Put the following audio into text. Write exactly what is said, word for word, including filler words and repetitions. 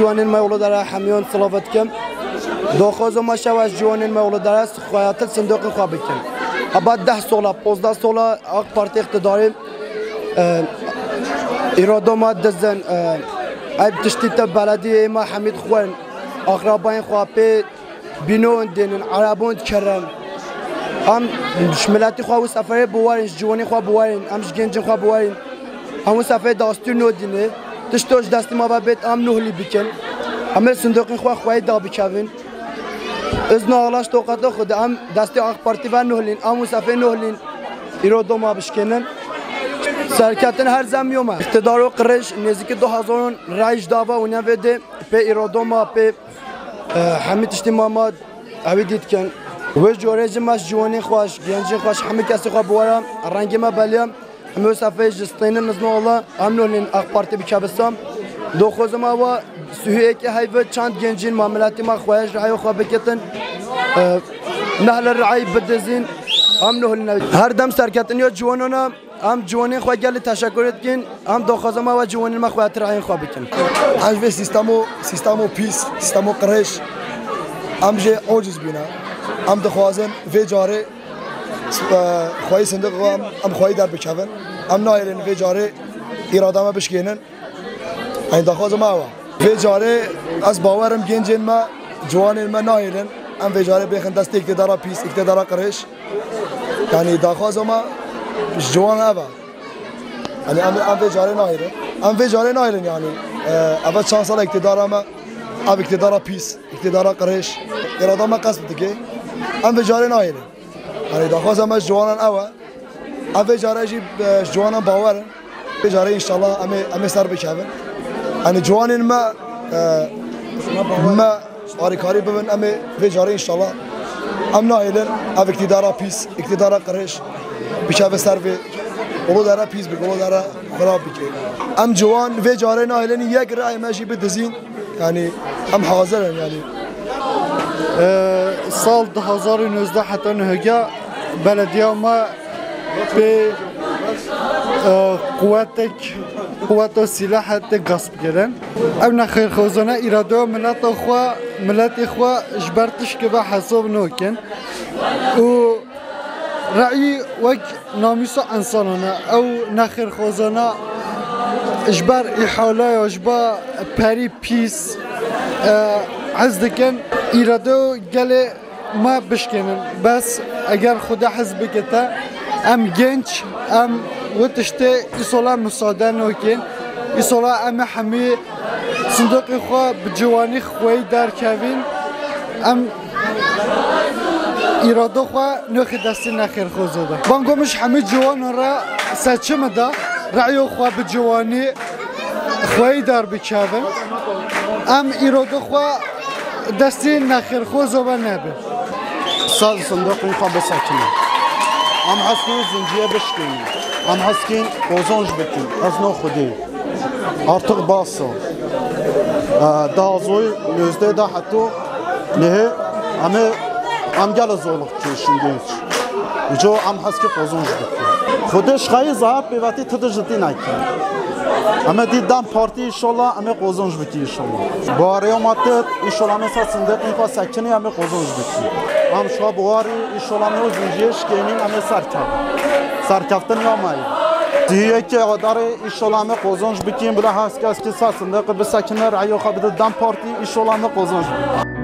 جوانین ما اولو داره همیان صلوات کم داخوز ما شواش جوانین ما اولو داره خواهیت صندوق خواب کن ابد ده ساله پانزده ساله آق پارتی اقتداری اراده ما دزن اد تشتیت بلدی ما حمید خوان اقربان خوابه بینون دینن عربون کرن هم شملتی خواه و سفره بوارین جوانی خواه بوارین همش گنجین خواه بوارین همون سفره داستور نو دینه تشتوش دستی ما ببید هم نهلی بکن همه صندوقین خواه خواهی دا بکوین از ناغلاش توقعات خود هم دستی آق پارتی و نهلین همون سفره نهلین ایرادو ما بشکنن سرکتن هر زمیوم اقتدار و قرش نزدیک دو هزار رایج داوا و نویده به ایرادو ما به همه تشتی ما اوی دید کن و جوریج ماش جوانی خوش گنجی خوش همه کسی خواه بوارم رنگ ما بلیم همه صفحه جستین نزم الله هم نولین آق پارتی بکبستم دو خوز ما و سویه که هیوه چند گنجین معاملاتی ما خواهش رعی خواه بکتن نهل رعی بدزین هم نولین هر دم سرکتن یا جوانانا هم جوانی خواه گلی تشکرت کن هم دو خوز ما و جوانی ما خواه رعی خواه بکن عجبه سیستمو سیستمو پیس سیستمو قرش هم جه عاجز بینا هم دخوازن وی جاره خواهی صندوق هم هم خواهی در بکوین هم نایرین وی جاره اراده ما بشکنن این دخواز ما هوا وی جاره از باورم گنجین ما جوانین ما نایرین هم وی جاره بخن دست اقتدارا پیس اقتدارا قرش یعنی دخواز ما جوان هوا یعنی هم وی جاره نایرین هم وی جاره نایرین یعنی اول چند سال اقتدارا ما اب اقتدارا پیس اقتدارا قرش اراده ما قصد دیگه هم وی جاره نایرین یعنی دخواست ما جوانان اوا اوه جاره جی جوانان باورن به جاره انشالله همه همه سر بکوین یعنی جوانین ما ما آریکاری ببین همه به جاره انشالله هم نایلن او اقتدارا پیس اقتدارا قرش بکوه سر به اولو داره پیس بگه اولو داره خراب بکه هم جوان به جاره نایلن یک رای ماشی بدزین یعنی هم حاضرن یعنی سال دو هزار و نوزده حتی نهگه بلدیه ما به قوتک قوت و سلاحت غصب کردن او نخیر خوزانه اراده ملت خوا ملت خوا اجبرتش که به حساب نوکن و رأی وک نامیس انسانانه او نخیر خوزانه اجبر احاله و اجبر پری پیس عز دکن اراده گله ما بشکنن بس اگر خدا حزب کتا ام گنج ام وتشته ایصالا مساعده نوکن ایصالا ام همه صندوق خواه بجوانی خواهی در کوین ام اراده خواه نوخی دستی نخیر خوزده بانگومش همه جوان را سچم ده رعی خواه بجوانی خواهی در بکوین ام اراده خواه دستی نخیر خوزده نبه سال صندوق خواه بسکنه ام حسکین زنجیه بشکنی ام حسکین قوزانج بکن از نو خودی artık basa daha zoy gözde de hatta ne ama am gel zorluk ki şimdi jo am haski qozonj bikun خودش خواهی زهاب بیواتی تدرجتی نکن اما دیدم پارتی ایشالله اما قوزونج بکی ایشالله باری آمده ایشالله مثلا صندوق میخواه سکنی اما قوزونج بکی هم شما باری ایشالله میو زنجیش کنین اما سرکف سرکفتن یا مایی دیگه که آدار ایشالله اما قوزونج بکیم بلا هست که از که صندوق بسکنه رعی خواه بده دم پارتی ایشالله اما قوزونج بکی